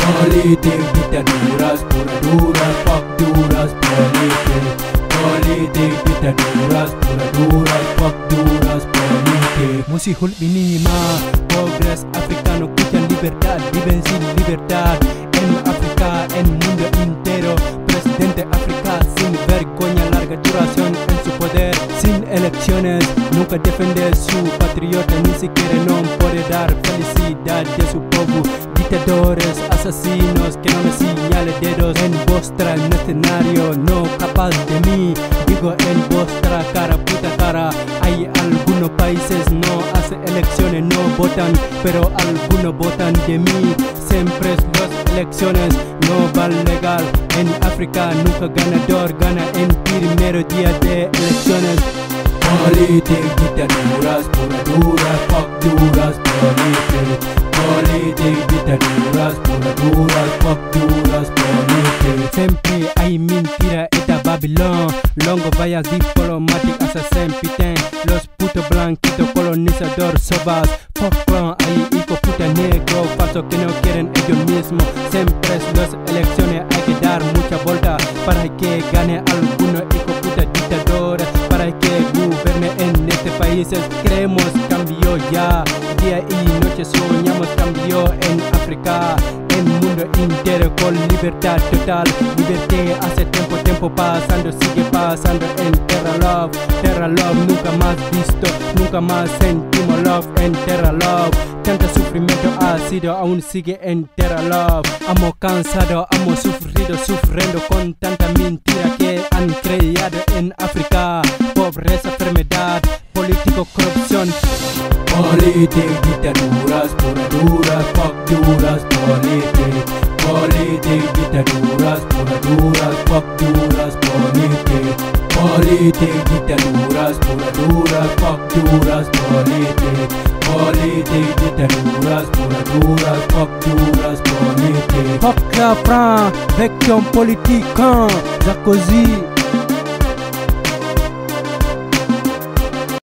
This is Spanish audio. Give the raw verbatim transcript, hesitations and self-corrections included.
Politique, dictaduras, pura duras, facturas, politique. Politique, dictaduras, pura duras, facturas, politique. Musihul minima, progres africano, quitan libertad, viven sin libertad. En África, en mundo entero, presidente África sin vergüenza, larga duración en su poder, sin elecciones, nunca defiende su patriota, ni siquiera no puede dar felicidad de su pueblo. Dictadores, asesinos, que no me señale dedos en vuestra escenario, no capaz de mí, digo en vuestra cara, puta cara. Hay algunos países no hacen elecciones, no votan, pero algunos votan de mí. Siempre las elecciones no van legal. En África nunca ganador gana en primer día de elecciones. Politique, dictaduras, pura duras, facturas, politique. Politique, dictaduras, pura duras, facturas, politique. Siempre hay mentira, esta Babilón. Longo vallas diplomáticas, assassin, pitén. Los putos blanquitos, colonizador, sobas. Folklore, hay hijo puta negro, falso que no quieren ellos mismos. Siempre las elecciones hay que dar mucha vuelta para que gane algunos hijo puta dictadores, para que gobierne en este país. Queremos cambio ya, día y noche soñamos cambio en África, en mundo entero con libertad total. Libertad hace tiempo, tiempo pasando, sigue pasando en Terra Love. Terra Love nunca más visto, nunca más sentimos love en Terra Love. Tanto sufrimiento ha sido, aún sigue en Terra Love. Amo cansado, amo sufrido, sufriendo con tanta mentira que han creado en África. Pobreza, enfermedad, político, corrupción. Politique, dictaduras, pura duras, facturas, politique. Politique, dictaduras, pura duras, facturas, politique. Politique, dictaduras, pura duras, facturas, politique. Politique, dictaduras, pura duras, facturas, politique. Pop la Fran, vecchio politique, Sarkozy.